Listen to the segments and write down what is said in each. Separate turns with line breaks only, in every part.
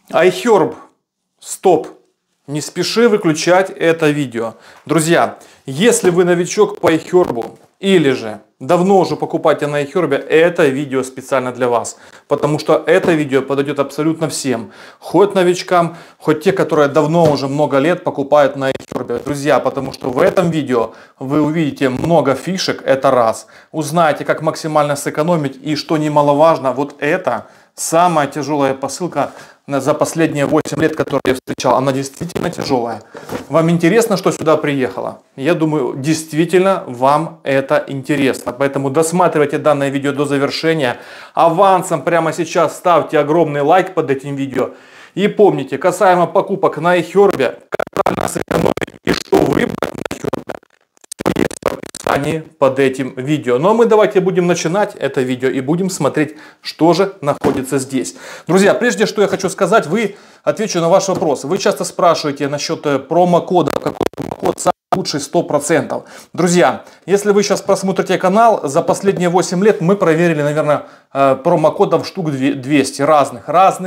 iHerb, стоп, не спеши выключать это видео. Друзья, если вы новичок по iHerb или же давно уже покупаете на iHerb, это видео специально для вас. Потому что это видео подойдет абсолютно всем. Хоть новичкам, хоть те, которые давно уже много лет покупают на iHerb. Друзья, потому что в этом видео вы увидите много фишек, это раз. Узнаете, как максимально сэкономить и, что немаловажно, вот это самая тяжелая посылка за последние 8 лет, которые я встречал. Она действительно тяжелая. Вам интересно, что сюда приехало? Я думаю, действительно вам это интересно. Поэтому досматривайте данное видео до завершения. Авансом прямо сейчас ставьте огромный лайк под этим видео. И помните, касаемо покупок на iHerb, как правильно сэкономить и что выбрать на iHerb, все есть в описании под этим видео. Ну а мы давайте будем начинать это видео и будем смотреть, что же находится здесь. Друзья, прежде что я хочу сказать, отвечу на ваш вопрос. Вы часто спрашиваете насчет промокода, какой промокод самый лучший 100%. Друзья, если вы сейчас просмотрите канал, за последние 8 лет мы проверили, наверное, промокодов штук 200 разных,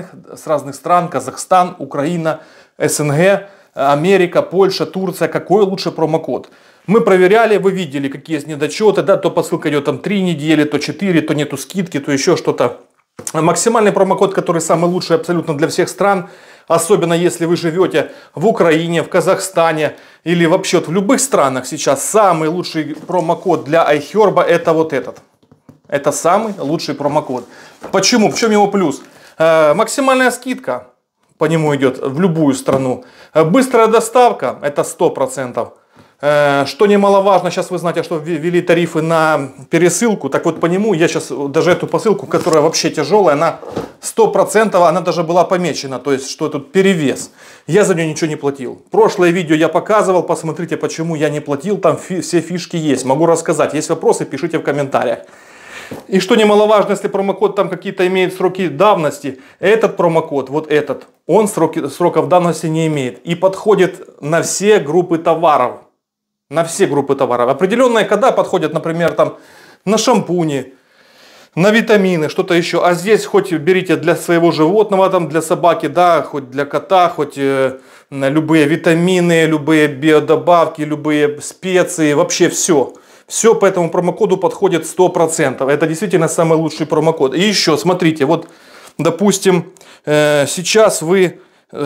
с разных стран: Казахстан, Украина, СНГ, Америка, Польша, Турция. Какой лучший промокод? Мы проверяли, вы видели, какие есть недочеты, да, то посылка идет там 3 недели, то 4, то нету скидки, то еще что-то. Максимальный промокод, который самый лучший абсолютно для всех стран, особенно если вы живете в Украине, в Казахстане или вообще в любых странах сейчас, самый лучший промокод для iHerb это вот этот. Это самый лучший промокод. Почему? В чем его плюс? Максимальная скидка по нему идет в любую страну. Быстрая доставка, это 100%. Что немаловажно, сейчас вы знаете, что ввели тарифы на пересылку. Так вот по нему, я сейчас даже эту посылку, которая вообще тяжелая, она 100%, она даже была помечена. То есть, что тут перевес. Я за нее ничего не платил. Прошлое видео я показывал, посмотрите, почему я не платил. Там все фишки есть, могу рассказать. Есть вопросы, пишите в комментариях. И что немаловажно, если промокод там какие-то имеет сроки давности, этот промокод, вот этот, он сроков давности не имеет. И подходит на все группы товаров. На все группы товаров. Определенные кода подходят, например, там, на шампуни, на витамины, что-то еще. А здесь хоть берите для своего животного, там, для собаки, да, хоть для кота, хоть любые витамины, любые биодобавки, любые специи, вообще все. Все по этому промокоду подходит 100%. Это действительно самый лучший промокод. И еще, смотрите, вот, допустим, сейчас вы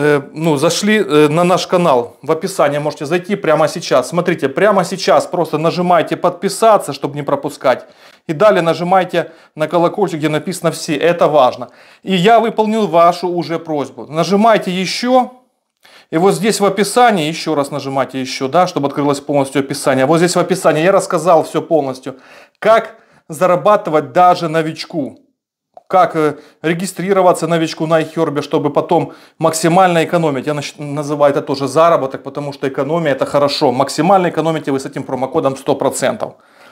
зашли на наш канал, в описании можете зайти прямо сейчас. Смотрите, прямо сейчас просто нажимаете подписаться, чтобы не пропускать. И далее нажимаете на колокольчик, где написано «Все». Это важно. И я выполнил вашу уже просьбу. Нажимайте еще. И вот здесь в описании, еще раз нажимайте еще, да, чтобы открылось полностью описание. Вот здесь в описании я рассказал все полностью. Как зарабатывать даже новичку. Как регистрироваться новичку на iHerb, чтобы потом максимально экономить. Я называю это тоже заработок, потому что экономия это хорошо. Максимально экономите вы с этим промокодом 100%.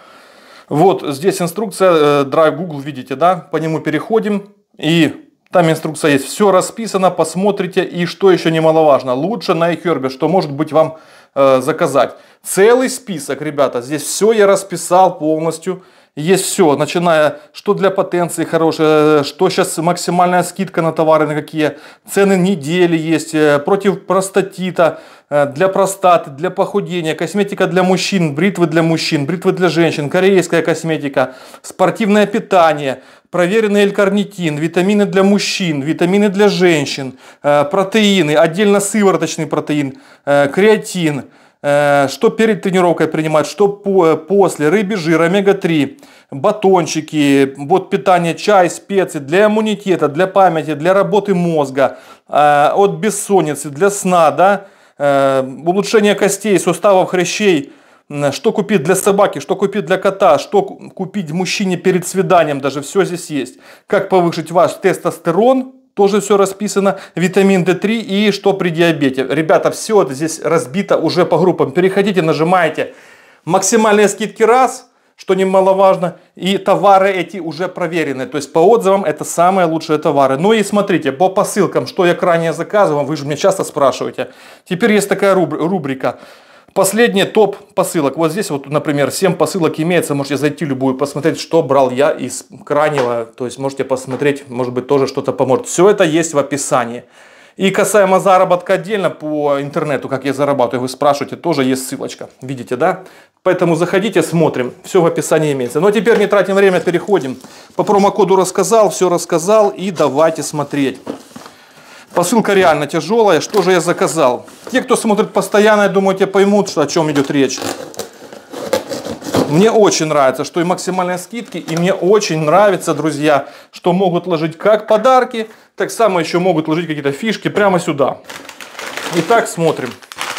Вот здесь инструкция, Drive Google, видите, да? По нему переходим. И там инструкция есть. Все расписано, посмотрите. И что еще немаловажно, лучше на iHerb, что может быть вам заказать. Целый список, ребята. Здесь все я расписал полностью. Есть все, начиная, что для потенции хорошее, что сейчас максимальная скидка на товары, на какие цены недели есть, против простатита, для простаты, для похудения, косметика для мужчин, бритвы для женщин, корейская косметика, спортивное питание, проверенный L-карнитин, витамины для мужчин, витамины для женщин, протеины, отдельно сывороточный протеин, креатин. Что перед тренировкой принимать, что после, рыбий жир, омега-3, батончики, вот питание, чай, специи для иммунитета, для памяти, для работы мозга, от бессонницы, для сна, да, улучшение костей, суставов, хрящей, что купить для собаки, что купить для кота, что купить мужчине перед свиданием, даже все здесь есть. Как повысить ваш тестостерон. Тоже все расписано, витамин D3 и что при диабете. Ребята, все это здесь разбито уже по группам. Переходите, нажимаете максимальные скидки раз, что немаловажно. И товары эти уже проверены. То есть по отзывам это самые лучшие товары. Ну и смотрите, по посылкам, что я ранее заказывал, вы же меня часто спрашиваете. Теперь есть такая рубрика. Последний топ посылок. Вот здесь вот, например, 7 посылок имеется. Можете зайти любую, посмотреть, что брал я из крайнего. То есть можете посмотреть, может быть, тоже что-то поможет. Все это есть в описании. И касаемо заработка отдельно по интернету, как я зарабатываю, вы спрашиваете, тоже есть ссылочка. Видите, да? Поэтому заходите, смотрим. Все в описании имеется. Но теперь не тратим время, переходим. По промокоду рассказал, все рассказал. И давайте смотреть. Посылка реально тяжелая. Что же я заказал? Те, кто смотрит постоянно, я думаю, те поймут, о чем идет речь. Мне очень нравится, что и максимальные скидки. И мне очень нравится, друзья, что могут ложить как подарки, так само еще могут ложить какие-то фишки прямо сюда. Итак, смотрим.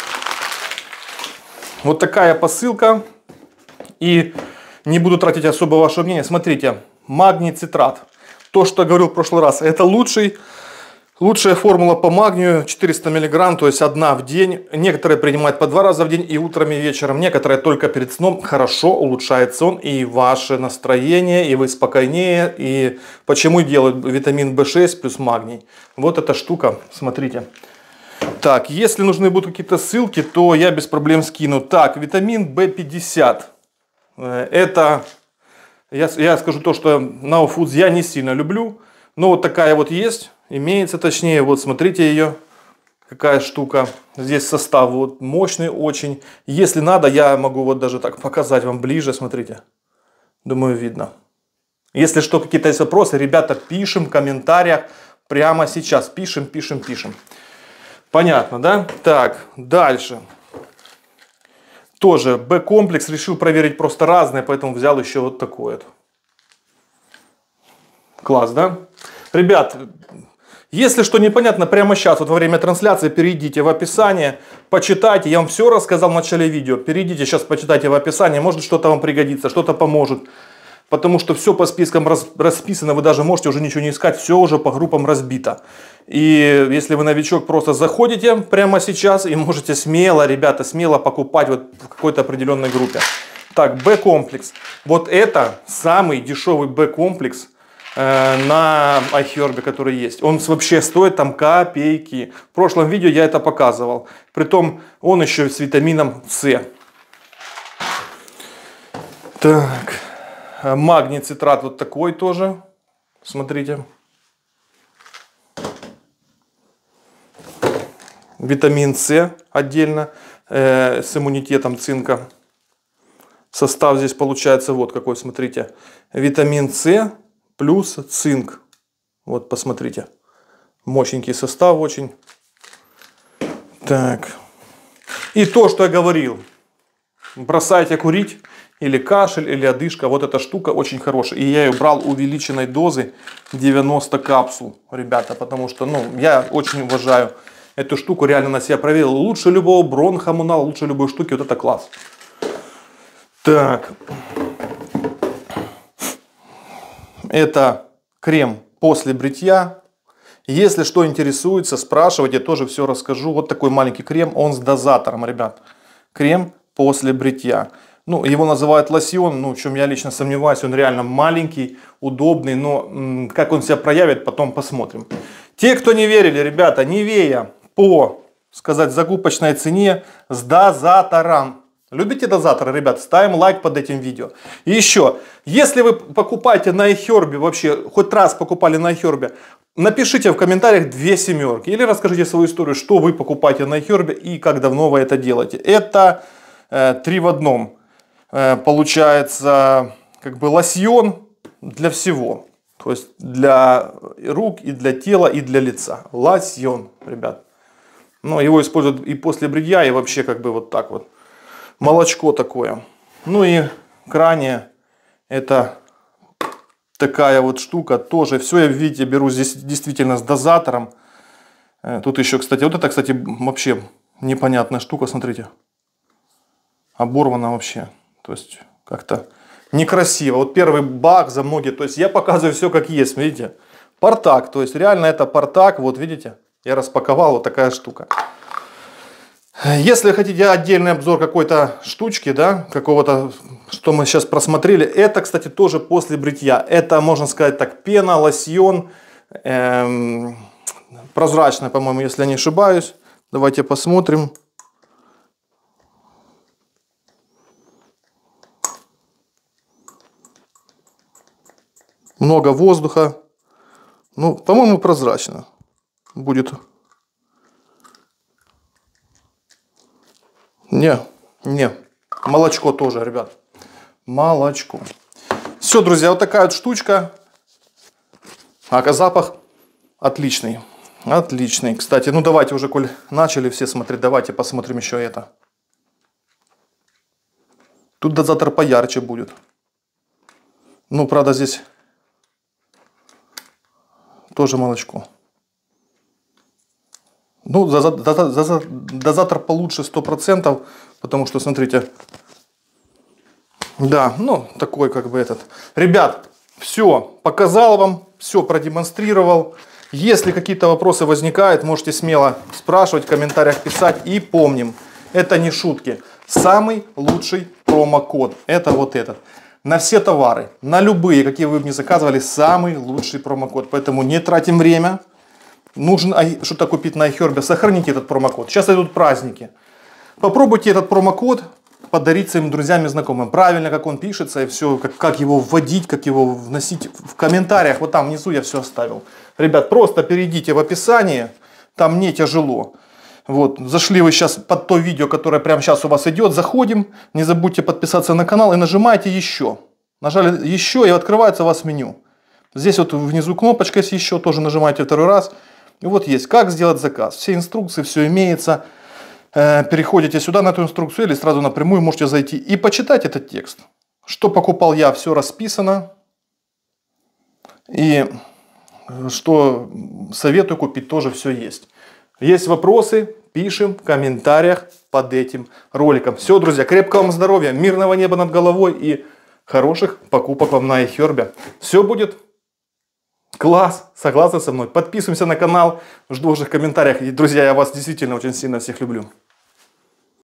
Вот такая посылка. И не буду тратить особо ваше мнение. Смотрите, магний цитрат. То, что я говорил в прошлый раз, это лучшая формула по магнию. 400 мг, то есть одна в день. Некоторые принимают по 2 раза в день, и утром, и вечером. Некоторые только перед сном. Хорошо улучшает сон и ваше настроение, и вы спокойнее. И почему делают витамин В6 плюс магний? Вот эта штука, смотрите. Так, если нужны будут какие-то ссылки, то я без проблем скину. Так, витамин В50. Это, я скажу то, что Now Foods я не сильно люблю. Но вот такая вот есть, имеется точнее. Вот смотрите ее, какая штука. Здесь состав вот мощный очень. Если надо, я могу вот даже так показать вам ближе, смотрите. Думаю, видно. Если что, какие-то есть вопросы, ребята, пишем в комментариях прямо сейчас. Пишем. Понятно, да? Так, дальше. Тоже Б-комплекс. Решил проверить просто разные, поэтому взял еще вот такой вот. Класс, да? Ребят, если что непонятно, прямо сейчас, вот во время трансляции, перейдите в описание, почитайте. Я вам все рассказал в начале видео. Перейдите сейчас, почитайте в описании. Может, что-то вам пригодится, что-то поможет. Потому что все по спискам расписано, вы даже можете уже ничего не искать, все уже по группам разбито. И если вы новичок, просто заходите прямо сейчас и можете смело, ребята, смело покупать вот в какой-то определенной группе. Так, Б-комплекс. Вот это самый дешевый Б-комплекс на iHerb, который есть. Он вообще стоит там копейки. В прошлом видео я это показывал. Притом он еще с витамином С. Так. Магний цитрат вот такой тоже. Смотрите. Витамин С отдельно с иммунитетом цинка. Состав здесь получается вот какой, смотрите. Витамин С плюс цинк. Вот посмотрите. Мощненький состав очень. Так. И то, что я говорил. Бросайте курить. Или кашель, или одышка. Вот эта штука очень хорошая. И я ее брал увеличенной дозы 90 капсул, ребята. Потому что, я очень уважаю эту штуку. Реально на себя проверил. Лучше любого бронхомунала, лучше любой штуки. Вот это класс. Так. Это крем после бритья. Если что интересуется, спрашивайте. Тоже все расскажу. Вот такой маленький крем. Он с дозатором, ребят. Крем после бритья. Его называют лосьон, в чем я лично сомневаюсь, он реально маленький, удобный, но как он себя проявит, потом посмотрим. Те, кто не верили, ребята, Nivea по, закупочной цене с дозатором. Любите дозаторы, ребят? Ставим лайк под этим видео. И еще, если вы покупаете на iHerb, вообще хоть раз покупали на iHerb, напишите в комментариях 2 семерки. Или расскажите свою историю, что вы покупаете на iHerb и как давно вы это делаете. Это 3 в одном. Получается лосьон для всего. То есть для рук, и для тела, и для лица. Лосьон, ребят. Его используют и после бритья, и вообще вот так вот. Молочко такое. И крайне это такая вот штука. Тоже все, видите, беру здесь действительно с дозатором. Тут еще, кстати, вот это, вообще непонятная штука, смотрите. Оборвана вообще. То есть как-то некрасиво. Вот первый баг за многие. То есть я показываю все как есть. Видите? Партак. То есть реально это партак. Вот видите? Я распаковал. Вот такая штука. Если хотите отдельный обзор какой-то штучки, да, какого-то, что мы сейчас просмотрели. Это, кстати, тоже после бритья. Это, можно сказать так, пена, лосьон. Прозрачная, по-моему, если я не ошибаюсь. Давайте посмотрим. Много воздуха. По-моему, прозрачно будет. Не. Молочко тоже, ребят. Молочко. Все, друзья, вот такая вот штучка. А запах отличный. Отличный. Кстати, ну давайте уже, коль начали все смотреть, давайте посмотрим еще это. Тут дозатор поярче будет. Ну, правда, здесь тоже молочко. Ну, дозатор получше 100%, потому что, смотрите, да, ну, такой как бы этот. Ребят, все, показал вам, все продемонстрировал. Если какие-то вопросы возникают, можете смело спрашивать, в комментариях писать. И помним, это не шутки. Самый лучший промокод, это вот этот. На все товары, на любые, какие вы бы ни заказывали, самый лучший промокод. Поэтому не тратим время. Нужно что-то купить на iHerb, сохраните этот промокод. Сейчас идут праздники. Попробуйте этот промокод подарить своим друзьям и знакомым. Правильно, как он пишется, и все, как его вводить, как его вносить в комментариях. Вот там внизу я все оставил. Ребят, просто перейдите в описание, там не тяжело. Вот, зашли вы сейчас под то видео, которое прямо сейчас у вас идет, заходим. Не забудьте подписаться на канал и нажимаете еще. Нажали еще, и открывается у вас меню. Здесь вот внизу кнопочка есть еще, тоже нажимаете второй раз. И вот есть, как сделать заказ. Все инструкции, все имеется. Переходите сюда на эту инструкцию или сразу напрямую можете зайти и почитать этот текст. Что покупал я, все расписано. И что советую купить, тоже все есть. Есть вопросы, пишем в комментариях под этим роликом. Все, друзья, крепкого вам здоровья, мирного неба над головой и хороших покупок вам на iHerb. Все будет класс, согласны со мной? Подписываемся на канал, жду ваших комментариев. И, друзья, я вас действительно очень сильно всех люблю.